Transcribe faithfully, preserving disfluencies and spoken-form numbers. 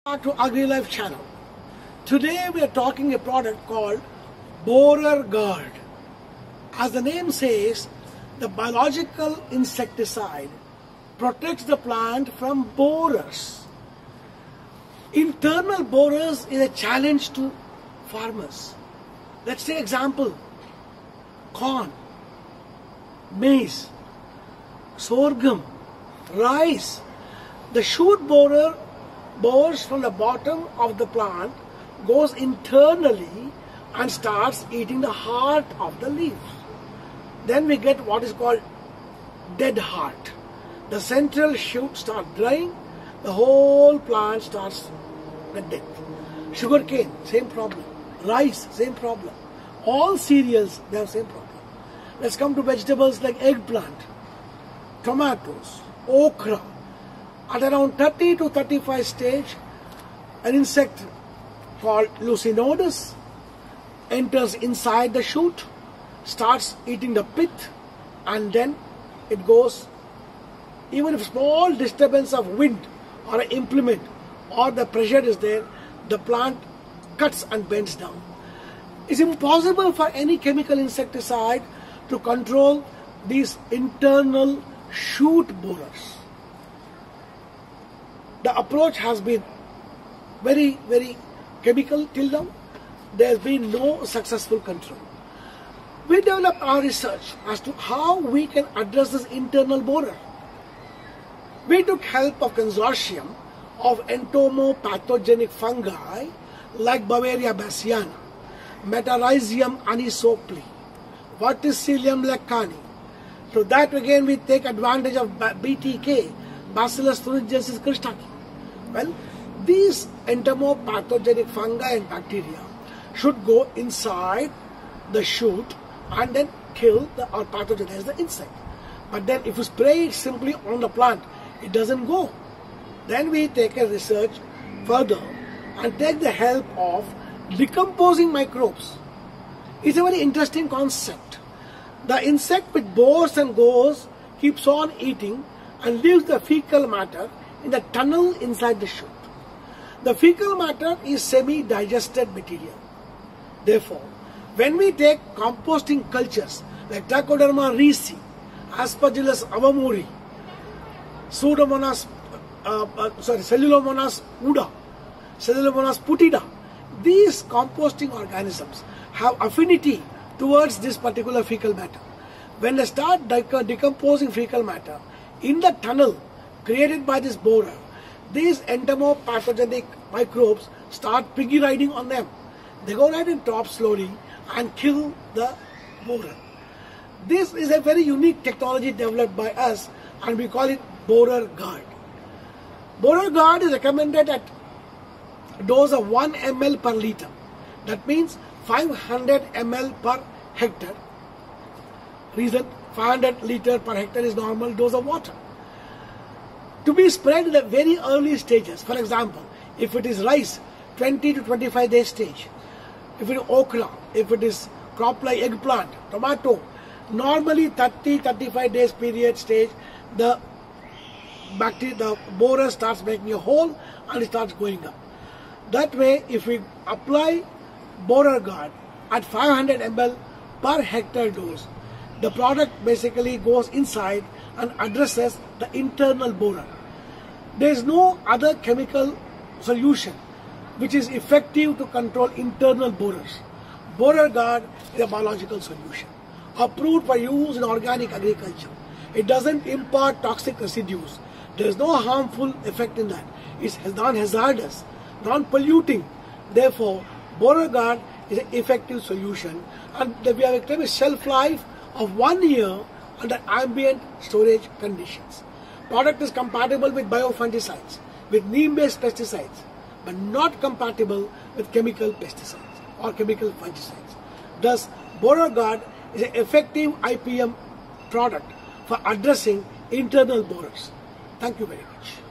Back to AgriLife channel. Today we are talking a product called Borerguard. As the name says, the biological insecticide protects the plant from borers. Internal borers is a challenge to farmers. Let's take example, corn, maize, sorghum, rice. The shoot borer bores from the bottom of the plant, goes internally and starts eating the heart of the leaf. Then we get what is called dead heart. The central shoot starts drying, the whole plant starts with death. Sugarcane, same problem. Rice, same problem. All cereals, they have same problem. Let's come to vegetables like eggplant, tomatoes, okra. At around thirty to thirty-five stage, an insect called Lucinodus enters inside the shoot, starts eating the pith, and then it goes. Even if small disturbance of wind or an implement or the pressure is there, the plant cuts and bends down. It's impossible for any chemical insecticide to control these internal shoot borers. The approach has been very, very chemical till now. There has been no successful control. We developed our research as to how we can address this internal borer. We took help of consortium of entomopathogenic fungi like Beauveria bassiana, Metarhizium anisopliae, Metarhizium lecanii. So that again we take advantage of B T K, Bacillus thuringiensis christaki. Well, these entomopathogenic fungi and bacteria should go inside the shoot and then kill the, or pathogenize the insect. But then if you spray it simply on the plant, it doesn't go. Then we take a research further and take the help of decomposing microbes. It's a very interesting concept. The insect which bores and goes keeps on eating and leaves the fecal matter in the tunnel inside the shoot. The fecal matter is semi-digested material. Therefore, when we take composting cultures like Trichoderma ricci, Aspergillus avamori, Pseudomonas, uh, uh, sorry, Cellulomonas uda, Cellulomonas putida, these composting organisms have affinity towards this particular fecal matter. When they start decomposing fecal matter in the tunnel created by this borer, these entomopathogenic microbes start piggy riding on them. They go right in top slowly and kill the borer. This is a very unique technology developed by us and we call it Borerguard. Borerguard is recommended at dose of one milliliter per liter. That means five hundred milliliters per hectare. Reason, five hundred liters per hectare is normal dose of water. To be spread in the very early stages. For example, if it is rice, twenty to twenty-five day stage. If it is okra, if it is crop like eggplant, tomato, normally thirty to thirty-five days period stage, the bacteria, the borer starts making a hole and it starts going up. That way, if we apply Borerguard at five hundred milliliters per hectare dose, the product basically goes inside and addresses the internal borer. There is no other chemical solution which is effective to control internal borers. Borerguard is a biological solution approved for use in organic agriculture. It doesn't impart toxic residues. There is no harmful effect in that. It's non-hazardous, non-polluting. Therefore, Borerguard is an effective solution and we have a shelf life of one year under ambient storage conditions. Product is compatible with biopesticides, with neem-based pesticides, but not compatible with chemical pesticides or chemical fungicides. Thus, Borerguard is an effective I P M product for addressing internal borers. Thank you very much.